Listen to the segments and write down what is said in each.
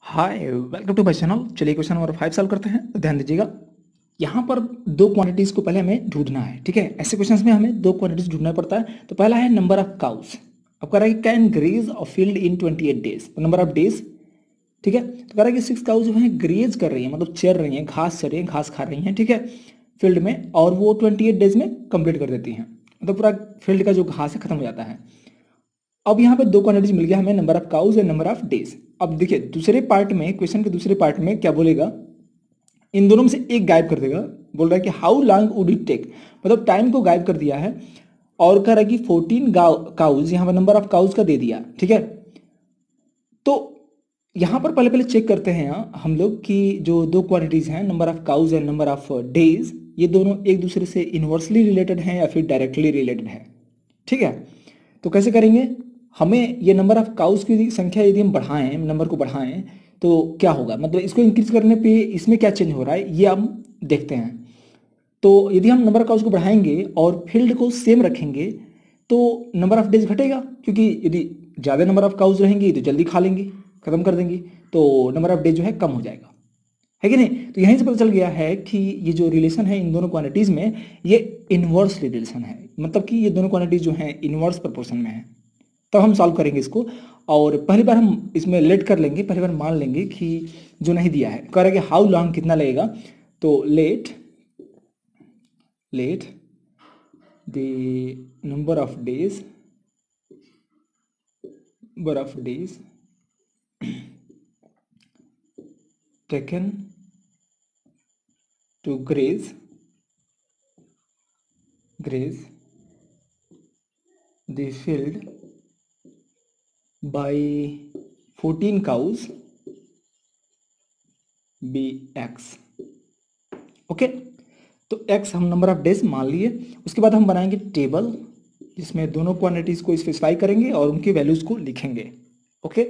Hi welcome to my channel. चलिए question number 5 solve करते हैं। तो ध्यान दीजिएगा, यहाँ पर दो क्वांटिटीज को पहले हमें ढूंढना है। ठीक है, ऐसे क्वेश्चंस में हमें दो क्वांटिटीज ढूंढना पड़ता है। तो पहला है नंबर ऑफ काउस। अब कह रहा है कि can graze a field in 28 days, तो नंबर ऑफ डेज। ठीक है, तो कह रहा है कि 6 काउज जो है ग्रेज कर रही है, मतलब चर रही हैं, घास चर रही हैं, घास खा रही हैं। ठीक है, फील्ड में, और वो 28 डेज में कंप्लीट कर देती हैं, मतलब पूरा फील्ड का जो घास है खत्म हो जाता है। अब यहाँ पे दो क्वांटिटीज मिल गया हमें, number of cows and number of days. अब देखिए दूसरे पार्ट में, क्वेश्चन के दूसरे पार्ट में क्या बोलेगा, इन दोनों में से एक गायब कर देगा। बोल रहा है कि how long would it take, मतलब टाइम को गायब कर दिया है। और कह रहा है कि 14 काउज, यहाँ पर नंबर ऑफ काउज का दे दिया। ठीक है, तो यहाँ पर पहले पहले चेक करते हैं हम लोग कि जो दो क्वांटिटीज हैं, number of cows and number of days, ये दोनों एक दूसरे से इनवर्सली रिलेटेड हैं या फिर डायरेक्टली रिलेटेड है। ठीक है, तो कैसे करेंगे, हमें ये नंबर ऑफ काउज की संख्या यदि हम बढ़ाएं, नंबर को बढ़ाएं, तो क्या होगा, मतलब इसको इंक्रीज करने पे इसमें क्या चेंज हो रहा है ये हम देखते हैं। तो यदि हम नंबर ऑफ काउज को बढ़ाएंगे और फील्ड को सेम रखेंगे तो नंबर ऑफ डेज घटेगा, क्योंकि यदि ज़्यादा नंबर ऑफ काउज रहेंगी तो जल्दी खा लेंगी, खत्म कर देंगी, तो नंबर ऑफ डेज जो है कम हो जाएगा, है कि नहीं। तो यहीं से पता चल गया है कि ये जो रिलेशन है इन दोनों क्वांटिटीज में, ये इनवर्स रिलेशन है, मतलब कि ये दोनों क्वांटिटीज जो हैं इनवर्स प्रोपोर्शन में है। तब हम सॉल्व करेंगे इसको, और पहली बार हम इसमें लेट कर लेंगे, पहली बार मान लेंगे कि जो नहीं दिया है, कह रहा है कि हाउ लॉन्ग कितना लगेगा, तो let the number of days taken to graze the field by 14 cows be x। Okay, तो x हम नंबर ऑफ डेज मान लिए। उसके बाद हम बनाएंगे टेबल जिसमें दोनों क्वांटिटीज को स्पेसिफाई करेंगे और उनकी वैल्यूज को लिखेंगे। ओके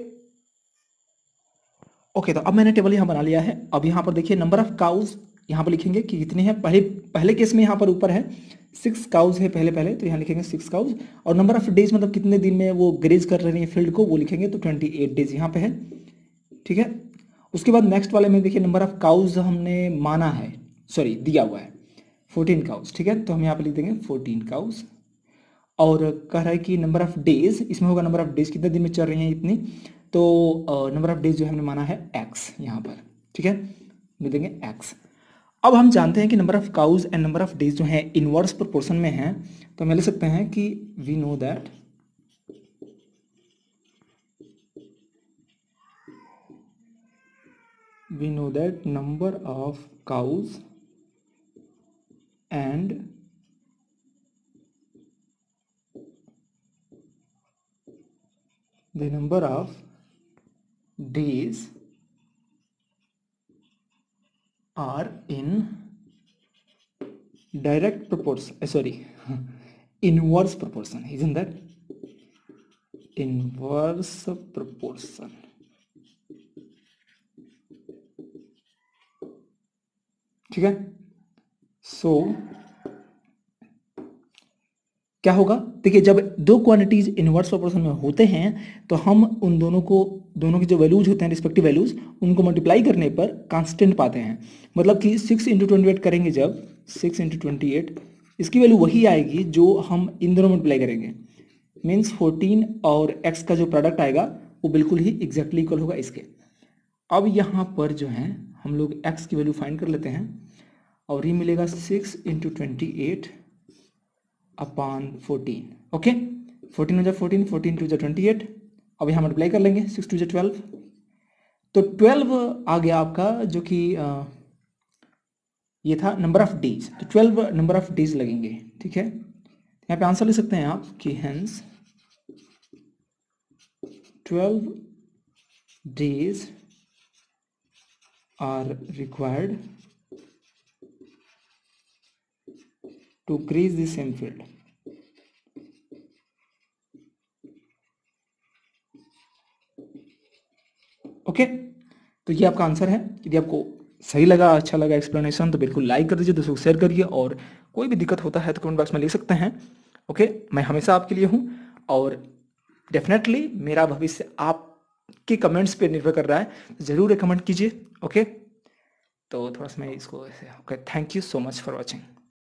ओके, तो अब मैंने टेबल यहाँ बना लिया है। अब यहाँ पर देखिए नंबर ऑफ काउज यहाँ पर लिखेंगे कि कितने हैं। पहले केस में यहाँ पर ऊपर है 6 काउज है पहले, तो यहाँ लिखेंगे 6 काउज। और नंबर ऑफ डेज मतलब कितने दिन में वो ग्रेज कर रही है फील्ड को, वो लिखेंगे, तो 28 डेज यहाँ पे है। ठीक है, उसके बाद नेक्स्ट वाले में देखिए नंबर ऑफ काउज हमने माना है, सॉरी दिया हुआ है 14 काउज। ठीक है, तो हम यहाँ पर लिख देंगे 14 काउज। और कह रहा है कि नंबर ऑफ डेज, इसमें होगा नंबर ऑफ डेज कितने दिन में चल रही हैं इतनी, तो नंबर ऑफ डेज जो हमने माना है एक्स यहाँ पर। ठीक है, लिख देंगे एक्स। अब हम जानते हैं कि number of cows and number of days जो है इनवर्स प्रोपोर्शन में है, तो हम लिख सकते हैं कि we know that number of cows and the number of days are in direct proportion, inverse proportion, isn't that inverse proportion। ठीक है, सो क्या होगा, देखिए जब दो क्वांटिटीज इनवर्स प्रोपोर्शन में होते हैं तो हम उन दोनों की जो वैल्यूज होते हैं, रिस्पेक्टिव वैल्यूज, उनको मल्टीप्लाई करने पर कांस्टेंट पाते हैं। मतलब कि 6 × 28 करेंगे, जब 6 × 28, इसकी वैल्यू वही आएगी जो हम इन दोनों मल्टीप्लाई करेंगे। मीन्स 14 और x का जो प्रोडक्ट आएगा वो बिल्कुल ही एग्जैक्टली इक्वल होगा इसके। अब यहाँ पर जो है हम लोग x की वैल्यू फाइंड कर लेते हैं, और ये मिलेगा 6 × 28 अपॉन 14। ओके, 14 हो जाए 14, 14 2 28। अब यहाँ मल्टीप्लाई कर लेंगे, 6 2 12, तो 12 आ गया आपका, जो कि ये था नंबर ऑफ डेज, तो 12 नंबर ऑफ डेज लगेंगे। ठीक है, यहाँ पे आंसर ले सकते हैं आप कि hence 12 days are required to graze the same field. Okay, तो ये आपका आंसर है। यदि आपको सही लगा, अच्छा लगा एक्सप्लेनेशन, तो बिल्कुल लाइक कर दीजिए, दोस्तों को शेयर करिए, और कोई भी दिक्कत होता है तो कमेंट बॉक्स में लिख सकते हैं। ओके, मैं हमेशा आपके लिए हूँ, और डेफिनेटली मेरा भविष्य आप आपके कमेंट्स पे निर्भर कर रहा है, तो ज़रूर एक कमेंट कीजिए। ओके, तो थोड़ा सा मैं इसको ऐसे, okay, thank you so much for watching.